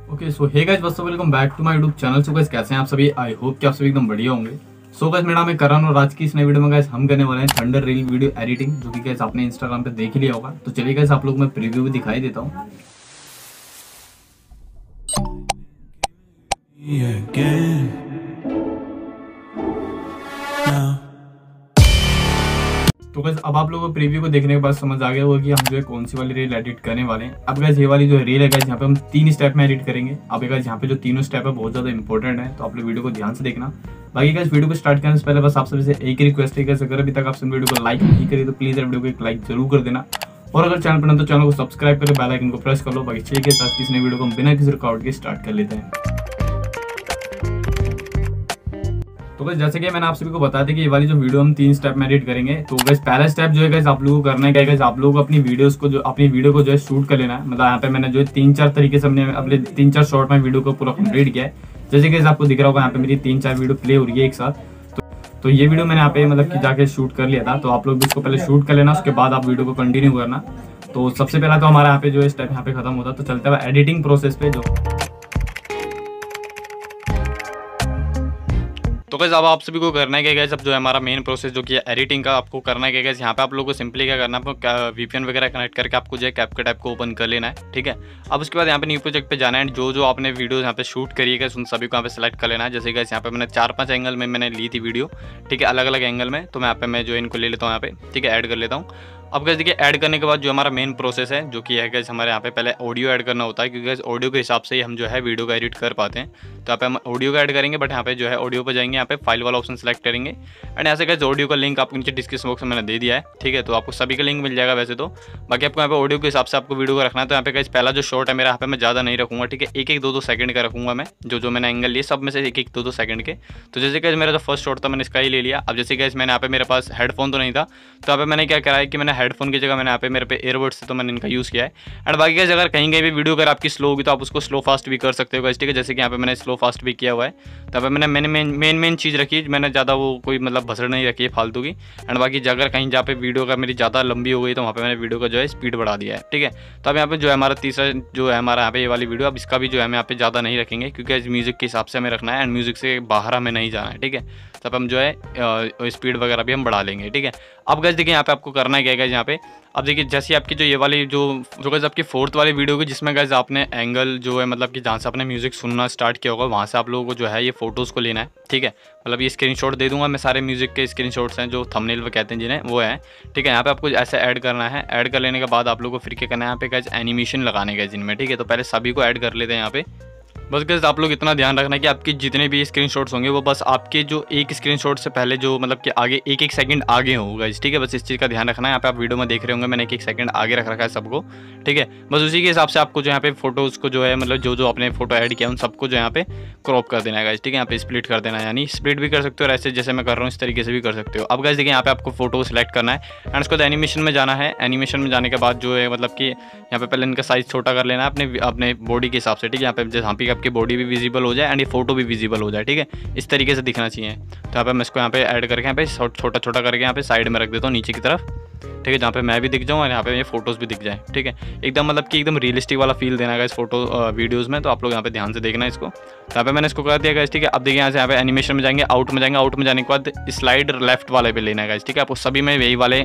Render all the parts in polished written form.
Okay so hey guys, first of all welcome back to my YouTube channel. So guys कैसे हैं आप सभी? I hope कि आप सभी एकदम बढ़िया होंगे। सो गाइस मेरा नाम है करण और आज की इस नई वीडियो में गाइस हम करने वाले हैं थंडर रील वीडियो एडिटिंग, जो कि गाइस आपने इंस्टाग्राम पे देख ही लिया होगा। तो चलिए गाइस आप लोग मैं प्रीव्यू भी दिखाई देता हूँ। तो गाइस अब आप लोगों को प्रीव्यू को देखने के बाद समझ आ गया होगा कि हम जो है कौन सी वाली रील एडिट करने वाले हैं। अब गाइस ये वाली जो रील है गाइस, यहाँ पे हम 3 स्टेप में एडिट करेंगे। अब गाइस यहाँ पे जो तीनों स्टेप है बहुत ज्यादा इंपॉर्टेंट है, तो आप लोग वीडियो को ध्यान से देखना। बाकी गाइस वीडियो को स्टार्ट करने से पहले बस आप सभी से एक ही रिक्वेस्ट है गाइस, अगर अभी तक आपने वीडियो को लाइक नहीं करी तो प्लीज वीडियो को एक लाइक जरूर कर देना, और अगर चैनल पर न तो चैनल को सब्सक्राइब करके बेल आइकन को प्रेस कर लो। बाकी चलिए के साथ किसी वीडियो को हम बिना किसी रुकावट के स्टार्ट कर लेते हैं। तो गाइस जैसे कि मैंने आप सभी को बताया था कि ये वाली जो वीडियो हम 3 स्टेप में एडिट करेंगे। तो गाइस पहला स्टेप जो है गाइस आप लोगों को करना है क्या गाइस, आप लोगों को अपनी वीडियो को जो है शूट कर लेना है। मतलब यहाँ पे मैंने जो है 3-4 तरीके से हमने अपने 3-4 शॉर्ट में वीडियो को पूरा कंप्लीट किया है। जैसे कि आपको दिख रहा होगा यहाँ पे मेरी 3-4 वीडियो प्ले हो रही है एक साथ। तो ये वीडियो मैंने यहाँ पे मतलब कि जाके शूट कर लिया था। तो आप लोग भी इसको पहले शूट कर लेना, उसके बाद आप वीडियो को कंटिन्यू करना। तो सबसे पहला तो हमारा यहाँ पे जो है स्टेप यहाँ पे खत्म होता है। तो चलते हुए एडिटिंग प्रोसेस पे। तो गाइस अब आप सभी को करना है क्या गाइस, अब जो है हमारा मेन प्रोसेस जो कि है एडिटिंग का, आपको करना है क्या गाइस, यहाँ पे आप लोगों को सिंपली क्या करना है, आपको वीपीएन वगैरह कनेक्ट करके आपको जो है कैपकट ऐप को ओपन कर लेना है। ठीक है, अब उसके बाद यहाँ पे न्यू प्रोजेक्ट पे जाना है। जो आपने वीडियो यहाँ पे शूट करी है उन सभी को यहाँ पे सेलेक्ट कर लेना है। जैसे गाइस यहाँ पे मैंने 4-5 एंगल में मैंने ली थी वीडियो, ठीक है, अलग अलग एंगल में। तो मैं यहाँ पे मैं जो इनको ले लेता हूँ यहाँ पे, ठीक है, ऐड कर लेता हूँ। अब गाइस देखिए ऐड करने के बाद जो हमारा मेन प्रोसेस है जो कि है गाइस, हमारे यहाँ पे पहले ऑडियो ऐड करना होता है, क्योंकि गाइस ऑडियो के हिसाब से ही हम जो है वीडियो को एडिट कर पाते हैं। तो यहाँ पे हम ऑडियो को ऐड करेंगे, बट यहाँ पे जो है ऑडियो पे जाएंगे, यहाँ पे फाइल वाला ऑप्शन सेलेक्ट करेंगे। एंड यहाँ से गाइस ऑडियो का लिंक आपको नीचे डिस्क्रिप्शन बॉक्स में मैंने दे दिया है, ठीक है, तो आपको सभी का लिंक मिल जाएगा वैसे तो। बाकी आपको यहाँ पे ऑडियो के हिसाब से आपको वीडियो को रखना है। तो यहाँ पे गाइस पहला जो शॉट है मेरा, यहाँ पे मैं ज़्यादा नहीं रखूँगा, ठीक है, 1-1, 2-2 सेकंड का रखूँगा मैं। जो मैंने एंगल लिए सब में से 1-1, 2-2 सेकंड के। तो जैसे गाइस मेरा जो फर्स्ट शॉट था मैंने इसका ही ले लिया। अब जैसे गाइस मैंने यहाँ पे मेरे पास हेडफोन तो नहीं था, तो यहाँ पे मैंने क्या करा है कि मैंने हेडफोन की जगह मैंने यहाँ पे मेरे पे एयरबड्स से तो मैंने इनका यूज़ किया है। एंड बाकी गाइस अगर कहीं भी वीडियो अगर आपकी स्लो होगी तो आप उसको स्लो फास्ट भी कर सकते हो गाइस, ठीक है। जैसे कि यहाँ पे मैंने स्लो फास्ट भी किया हुआ है। तब मैंने मेन चीज़ रखी, मैंने ज़्यादा वो कोई मतलब भसड़ नहीं रखी है फालतू की। एंड बाकी अगर कहीं जहाँ पे वीडियो का मेरी ज़्यादा लंबी हो गई तो वहाँ पे मैंने वीडियो का जो है स्पीड बढ़ा दिया है, ठीक है। तो अब यहाँ पे जो है हमारा तीसरा जो है हमारा यहाँ पे ये वाली वीडियो, अब इसका भी जो है हम यहाँ पे ज़्यादा नहीं रखेंगे, क्योंकि म्यूज़िक के हिसाब से हमें रखना है एंड म्यूज़िक से बाहर हमें नहीं जाना है, ठीक है। तब हम जो है स्पीड वगैरह भी हम बढ़ा लेंगे, ठीक है। अब गाइस देखिए यहाँ पे आपको करना क्या है यहाँ पे, अब देखिए जैसे आपकी जो ये वाली जो गाइस आपकी 4th वाली वीडियो होगी, जिसमें गाइस आपने एंगल जो है मतलब कि जहाँ से आपने म्यूज़िक सुनना स्टार्ट किया होगा वहाँ से आप लोगों को जो है ये फोटोज़ को लेना है, ठीक है। मतलब ये स्क्रीनशॉट दे दूंगा मैं, सारे म्यूज़िक के स्क्रीनशॉट्स हैं जो थंबनेल वो कहते हैं जिन्हें, वो है, ठीक है। यहाँ पे आपको ऐसे ऐड करना है। ऐड कर लेने के बाद आप लोगों को फिर क्या करना है, यहाँ पे गाइस एनिमेशन लगाने गाइस इनमें, ठीक है। तो पहले सभी को ऐड कर लेते हैं यहाँ पे। बस गाइस आप लोग इतना ध्यान रखना कि आपके जितने भी स्क्रीनशॉट्स होंगे वो बस आपके जो एक स्क्रीनशॉट से पहले जो मतलब कि आगे 1-1 सेकंड आगे होगा गाइस, ठीक है। बस इस चीज़ का ध्यान रखना है। यहाँ पे आप वीडियो में देख रहे होंगे मैंने 1-1 सेकंड आगे रख रखा है सबको, ठीक है। बस उसी के हिसाब से आपको जो यहाँ पे फोटोज़ को जो है मतलब जो आपने फोटो ऐड किया उन सबको जो यहाँ पे क्रॉप कर देना है गाइस, ठीक है। यहाँ पे स्प्लिट कर देना है, यानी स्प्लिट भी कर सकते हो और ऐसे जैसे मैं कर रहा हूँ इस तरीके से भी कर सकते हो। अब गाइस देखिए यहाँ पे आपको फोटो सेलेक्ट करना है एंड उसके बाद एनिमेशन में जाना है। एनिमेशन में जाने के बाद जो है मतलब कि यहाँ पे पहले इनका साइज़ छोटा कर लेना है अपने बॉडी के हिसाब से, ठीक है। यहाँ पे जहाँ पे आपकी बॉडी भी विजिबल हो जाए एंड ये फोटो भी विजिबल हो जाए, ठीक है, इस तरीके से दिखना चाहिए। तो यहाँ पे मैं इसको यहाँ पे ऐड करके यहाँ पे छोटा छोटा करके यहाँ पे साइड में रख देता हूँ नीचे की तरफ, ठीक है, जहाँ पे मैं भी दिख जाऊँ और यहाँ पे ये फोटोज़ भी दिख जाए, ठीक है। एकदम मतलब कि एकदम रियलिस्टिक वाला फील देना है इस फोटो वीडियोज़ में। तो आप लोग यहाँ पे ध्यान से देखना है इसको। तो यहाँ पे मैंने इसको कर दिया गाइस, ठीक है। अब देखिए यहाँ से यहाँ पे एनिमेशन में जाएंगे, आउट में जाएंगे, आउट में जाने के बाद स्लाइड लेफ्ट वाले पे लेना है गाइस, ठीक है। आपको सभी में यही वाले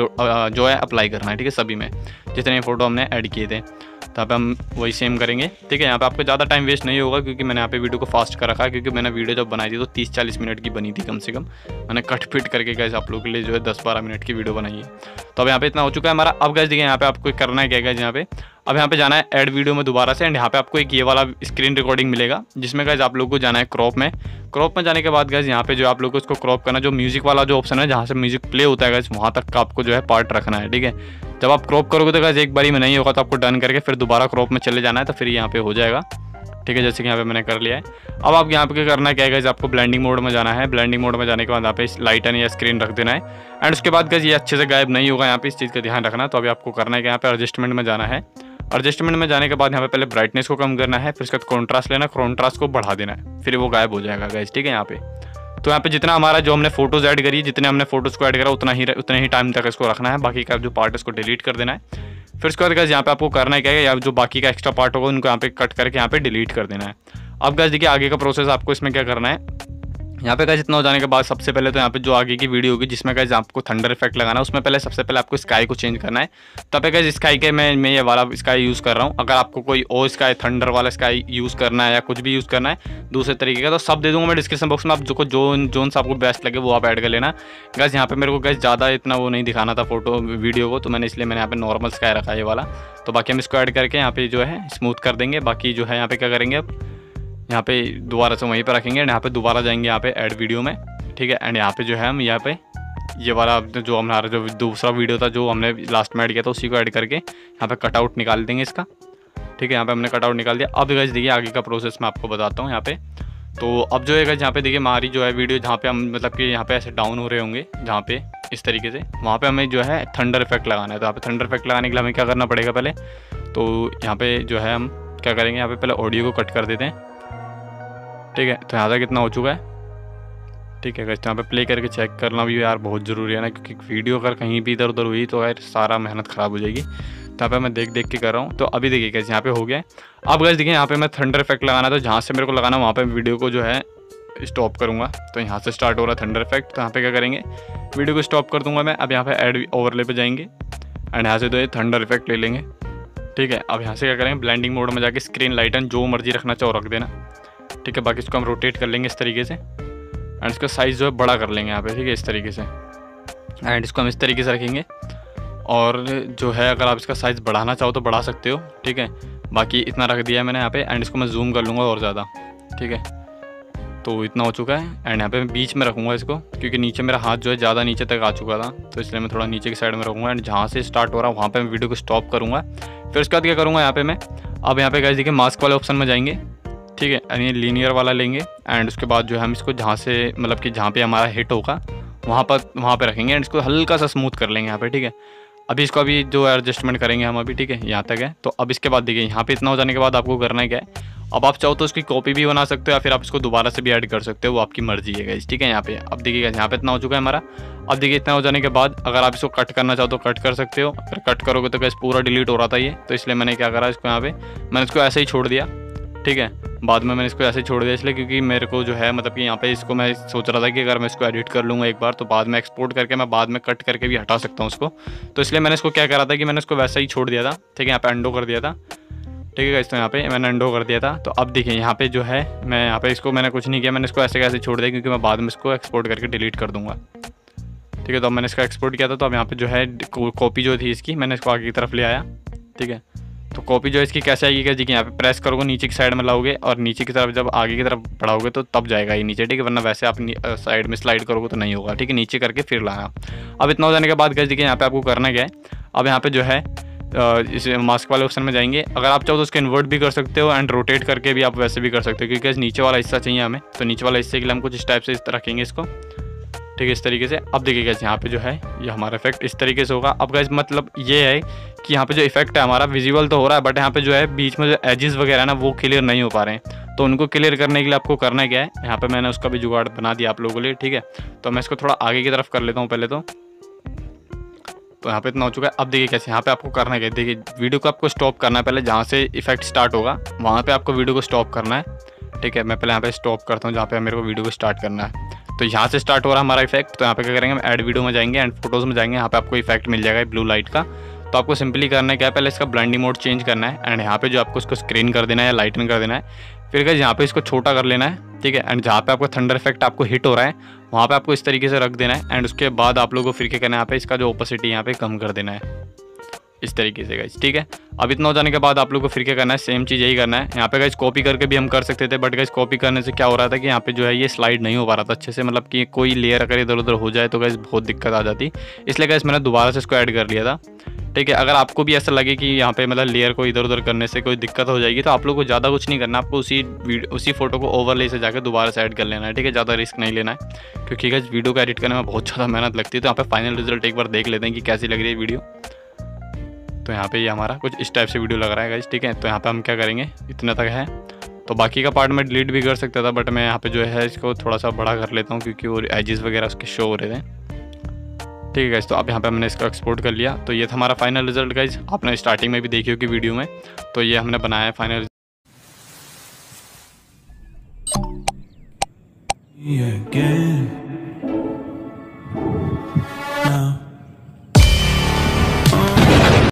जो है अप्लाई करना है, ठीक है, सभी में जितने फोटो हमने ऐड किए थे। तो यहाँ पे हम वही सेम करेंगे, ठीक है। यहाँ पे आपको ज़्यादा टाइम वेस्ट नहीं होगा, क्योंकि मैंने यहाँ पे वीडियो को फास्ट कर रखा है, क्योंकि मैंने वीडियो जब बनाई थी तो 30-40 मिनट की बनी थी कम से कम। मैंने कट फिट करके गाइस आप लोगों के लिए जो है 10-12 मिनट की वीडियो बनाई है। तो अब यहाँ पे इतना हो चुका है हमारा। अब गाइस देखिए यहाँ पे आपको करना है क्या गाइस, यहाँ पे अब यहाँ पे जाना है ऐड वीडियो में दोबारा से एंड यहाँ पे आपको एक ये वाला स्क्रीन रिकॉर्डिंग मिलेगा, जिसमें गाइस आप लोगों को जाना है क्रॉप में। क्रॉप में जाने के बाद गाइस यहाँ पे जो आप लोगों को इसको क्रॉप करना, जो म्यूजिक वाला जो ऑप्शन है जहाँ से म्यूजिक प्ले होता है गाइस वहाँ तक का आपको जो है पार्ट रखना है, ठीक है। जब आप क्रॉप करोगे तो गाइस एक बारी में नहीं होगा, तो आपको डन करके फिर दोबारा क्रॉप में चले जाना है, तो फिर यहाँ पे हो जाएगा, ठीक है। जैसे कि यहाँ पे मैंने कर लिया है। अब आप यहाँ पे क्या करना है क्या गाइस, आपको ब्लेंडिंग मोड में जाना है। ब्लेंडिंग मोड में जाने के बाद यहाँ पे लाइटन या स्क्रीन रख देना है एंड उसके बाद गाइस ये अच्छे से गायब नहीं होगा, यहाँ पे इस चीज़ का ध्यान रखना। तो अभी आपको करना है कि यहाँ पे एडजस्टमेंट में जाना है। एडजस्टमेंट में जाने के बाद यहाँ पे पहले ब्राइटनेस को कम करना है, फिर उसके बाद कॉन्ट्रास्ट लेना, कॉन्ट्रास्ट को बढ़ा देना है, फिर वो गायब हो जाएगा गाइस, ठीक है यहाँ पे। तो यहाँ पे जितना हमारा जो हमने फोटोज़ ऐड करी, जितने हमने फोटोज़ को ऐड करा उतना ही टाइम तक इसको रखना है। बाकी का जो पार्ट है इसको डिलीट कर देना है। फिर उसके बाद गाइस यहाँ पे आपको करना है क्या है, या जो बाकी का एक्स्ट्रा पार्ट होगा उनको यहाँ पे कट करके यहाँ पे डिलीट कर देना है। अब गाइस देखिए आगे का प्रोसेस आपको इसमें क्या करना है। यहाँ पे गाइस इतना हो जाने के बाद सबसे पहले तो यहाँ पे जो आगे की वीडियो होगी जिसमें गाइस आपको थंडर इफेक्ट लगाना है, उसमें पहले सबसे पहले आपको स्काई को चेंज करना है। तब पे गाइस स्काई के मैं ये वाला स्काई यूज़ कर रहा हूँ। अगर आपको कोई और स्काई थंडर वाला स्काई यूज़ करना है या कुछ भी यूज़ करना है दूसरे तरीके का, तो सब दे दूँगा मैं डिस्क्रिप्शन बॉक्स में। आप जोन सा आपको बेस्ट लगे वो आप ऐड कर लेना। गाइस यहाँ पे मेरे को गाइस ज़्यादा इतना वो नहीं दिखाना था फोटो वीडियो को, तो मैंने इसलिए मैंने यहाँ पे नॉर्मल स्काई रखा है ये वाला। तो बाकी हम इसको ऐड करके यहाँ पे जो है स्मूथ कर देंगे। बाकी जो है यहाँ पे क्या करेंगे, अब यहाँ पे दोबारा से वहीं पर रखेंगे एंड यहाँ पे दोबारा जाएंगे यहाँ पे ऐड वीडियो में, ठीक है। एंड यहाँ पे जो है हम यहाँ पे ये वाला जो हमारा जो दूसरा वीडियो था जो हमने लास्ट में ऐड किया था उसी को ऐड करके यहाँ पे कटआउट निकाल देंगे इसका, ठीक है। यहाँ पे हमने कटआउट निकाल दिया। अब गाइस देखिए आगे का प्रोसेस मैं आपको बताता हूँ यहाँ पे। तो अब जो है गाइस यहाँ पे देखिए हमारी जो है वीडियो जहाँ पे हम मतलब कि यहाँ पे ऐसे डाउन हो रहे होंगे जहाँ पे इस तरीके से, वहाँ पे हमें जो है थंडर इफेक्ट लगाना है। तो यहाँ पे थंडर इफेक्ट लगाने के लिए हमें क्या करना पड़ेगा, पहले तो यहाँ पे जो है हम क्या करेंगे, यहाँ पे पहले ऑडियो को कट कर देते हैं, ठीक है। तो यहाँ तक कितना हो चुका है, ठीक है। यहाँ पे प्ले करके चेक करना भी यार बहुत ज़रूरी है ना, क्योंकि वीडियो अगर कहीं भी इधर उधर हुई तो यार सारा मेहनत ख़राब हो जाएगी। तो यहाँ पे मैं देख के कर रहा हूँ। तो अभी देखिए गाइस यहाँ पे हो गया है। अब गाइस देखिए यहाँ पे मैं थंडर इफेक्ट लगाना, तो जहाँ से मेरे को लगाना वहाँ पे वीडियो को जो है स्टॉप करूँगा। तो यहाँ से स्टार्ट हो रहा है थंडर इफेक्ट। तो यहाँ पे क्या करेंगे, वीडियो को स्टॉप कर दूँगा मैं। अब यहाँ पे ऐड ओवरले पे जाएंगे एंड यहाँ से तो ये थंडर इफेक्ट ले लेंगे, ठीक है। अब यहाँ से क्या करेंगे, ब्लेंडिंग मोड में जाके स्क्रीन लाइटन जो मर्जी रखना चाहो रख देना, ठीक है। बाकी इसको हम रोटेट कर लेंगे इस तरीके से एंड इसका साइज़ जो है बड़ा कर लेंगे यहाँ पे, ठीक है, इस तरीके से। एंड इसको हम इस तरीके से रखेंगे और जो है अगर आप इसका साइज़ बढ़ाना चाहो तो बढ़ा सकते हो, ठीक है। बाकी इतना रख दिया है मैंने यहाँ पे एंड इसको मैं जूम कर लूँगा और ज़्यादा, ठीक है। तो इतना हो चुका है एंड यहाँ पे मैं बीच में रखूँगा इसको, क्योंकि नीचे मेरा हाथ जो है ज़्यादा नीचे तक आ चुका था, तो इसलिए मैं थोड़ा नीचे की साइड में रखूँगा। एंड जहाँ से स्टार्ट हो रहा है वहाँ पर मैं वीडियो को स्टॉप करूँगा। फिर उसके बाद क्या करूँगा, यहाँ पे मैं अब यहाँ पे गाइस देखिए मास्क वाले ऑप्शन में जाएंगे, ठीक है। यानी लीनियर वाला लेंगे एंड उसके बाद जो है हम इसको जहाँ से मतलब कि जहाँ पे हमारा हिट होगा वहाँ पे रखेंगे एंड इसको हल्का सा स्मूथ कर लेंगे यहाँ पे, ठीक है। अभी इसको अभी जो एडजस्टमेंट करेंगे हम अभी, ठीक है, यहाँ तक है। तो अब इसके बाद देखिए यहाँ पे इतना हो जाने के बाद आपको करना है क्या है, अब आप चाहो तो इसकी कॉपी भी बना सकते हो या फिर आप इसको दोबारा से भी ऐड कर सकते हो, वो आपकी मर्जी है गाइस, ठीक है। यहाँ पे अब देखिएगा यहाँ पे इतना हो चुका है हमारा। अब देखिए इतना हो जाने के बाद अगर आप इसको कट करना चाहो तो कट कर सकते हो। अगर कट करोगे तो गाइस पूरा डिलीट हो रहा था ये, तो इसलिए मैंने क्या करा, इसको यहाँ पे मैंने इसको ऐसे ही छोड़ दिया, ठीक है। बाद में मैंने इसको ऐसे छोड़ दिया इसलिए क्योंकि मेरे को जो है मतलब कि यहाँ पे इसको मैं सोच रहा था कि अगर मैं इसको एडिट कर लूँगा एक बार तो बाद में एक्सपोर्ट करके मैं बाद में कट करके भी हटा सकता हूँ उसको। तो इसलिए मैंने इसको क्या करा था कि मैंने इसको वैसा ही छोड़ दिया था, ठीक है। यहाँ पे अंडो कर दिया था, ठीक है। तो यहाँ पे मैंने अंडो कर दिया था। तो अब देखिए यहाँ पे जो है मैं यहाँ पे इसको मैंने कुछ नहीं किया, मैंने इसको ऐसे कैसे छोड़ दिया क्योंकि मैं बाद में इसको एक्सपोर्ट करके डिलीट कर दूँगा, ठीक है। तो अब मैंने इसका एक्सपोर्ट किया था। तो अब यहाँ पे जो है कॉपी जो थी इसकी मैंने इसको आगे की तरफ ले आया, ठीक है। तो कॉपी जो है इसकी कैसे आएगी क्या जी, कि यहाँ पे प्रेस करोगे नीचे की साइड में लाओगे और नीचे की तरफ जब आगे की तरफ बढ़ाओगे तो तब जाएगा ये नीचे, ठीक है। वरना वैसे आप साइड में स्लाइड करोगे तो नहीं होगा, ठीक है। नीचे करके फिर लाना। अब इतना हो जाने के बाद देखिए यहाँ पे आपको करना क्या है, अब यहाँ पे जो है इस मास्क वाले ऑप्शन में जाएंगे। अगर आप चाहो तो उसको इन्वर्ट भी कर सकते हो एंड रोटेट करके भी आप वैसे भी कर सकते हो, क्योंकि नीचे वाला हिस्सा चाहिए हमें। तो नीचे वाला हिस्से के लिए हम कुछ इस टाइप से रखेंगे इसको, ठीक है, इस तरीके से। अब देखिए गाइस यहाँ पे जो है ये हमारा इफेक्ट इस तरीके से होगा। अब गाइस मतलब ये है कि यहाँ पे जो इफेक्ट है हमारा विजिबल तो हो रहा है, बट यहाँ पे जो है बीच में जो एजेस वगैरह है ना वो क्लियर नहीं हो पा रहे हैं। तो उनको क्लियर करने के लिए आपको करना क्या है, यहाँ पे मैंने उसका भी जुगाड़ बना दिया आप लोगों के लिए, ठीक है। तो मैं इसको थोड़ा आगे की तरफ कर लेता हूँ पहले तो यहाँ पे इतना हो चुका है। अब देखिए कैसे यहाँ पे आपको करना है, देखिए वीडियो को आपको स्टॉप करना है। पहले जहाँ से इफेक्ट स्टार्ट होगा वहाँ पे आपको वीडियो को स्टॉप करना है, ठीक है। मैं पहले यहाँ पे स्टॉप करता हूँ जहाँ पे मेरे को वीडियो को स्टार्ट करना है। तो यहाँ से स्टार्ट हो रहा है हमारा इफेक्ट। तो यहाँ पे क्या करेंगे, हम ऐड वीडियो में जाएंगे एंड फोटोज़ में जाएंगे, यहाँ पे आपको इफेक्ट मिल जाएगा ब्लू लाइट का। तो आपको सिंपली करना है क्या है, पहले इसका ब्लेंडिंग मोड चेंज करना है एंड यहाँ पे जो आपको इसको स्क्रीन कर देना है या लाइटन कर देना है। फिर गाइस यहाँ पे इसको छोटा कर लेना है, ठीक है। एंड जहाँ पे आपको थंडर इफेक्ट आपको हिट हो रहा है वहाँ पे आपको इस तरीके से रख देना है एंड उसके बाद आप लोगों को फिर क्या करना है, यहाँ पे इसका जो ओपेसिटी यहाँ पे कम कर देना है इस तरीके से गाइस, ठीक है। अब इतना हो जाने के बाद आप लोग को फिर क्या करना है, सेम चीज़ यही करना है। यहाँ पे गाइस कॉपी करके भी हम कर सकते थे, बट गाइस कॉपी करने से क्या हो रहा था कि यहाँ पे जो है ये स्लाइड नहीं हो पा रहा था अच्छे से, मतलब कि कोई लेयर अगर इधर उधर हो जाए तो गाइस बहुत दिक्कत आ जाती। इसलिए गाइस मैंने दोबारा से इसको ऐड कर लिया था, ठीक है। अगर आपको भी ऐसा लगे कि यहाँ पे मतलब लेयर को इधर उधर करने से कोई दिक्कत हो जाएगी तो आप लोग को ज़्यादा कुछ नहीं करना, आपको उसी फोटो को ओवरले से जाकर दोबारा से ऐड कर लेना है, ठीक है। ज़्यादा रिस्क नहीं लेना है क्योंकि गाइस वीडियो को एडिट करने में बहुत ज़्यादा मेहनत लगती है। तो यहाँ पे फाइनल रिजल्ट एक बार देख लेते हैं कि कैसी लग रही है वीडियो। तो यहाँ पे ये हमारा कुछ इस टाइप से वीडियो लग रहा है गाइस, ठीक है। तो यहाँ पे हम क्या करेंगे, इतना तक है। तो तो बाकी का पार्ट मैं डिलीट भी कर सकता था, बट मैं यहाँ पे जो है इसको थोड़ा सा बड़ा कर लेता हूँ क्योंकि वो एजेस वगैरह उसके शो हो रहे थे। ठीक है गाइज, तो अब यहाँ पे हमने इसको एक्सपोर्ट कर लिया। तो ये था हमारा फाइनल रिजल्ट गाइज, आपने स्टार्टिंग में भी देखी होगी वीडियो में। तो ये हमने बनाया है फाइनल। Again.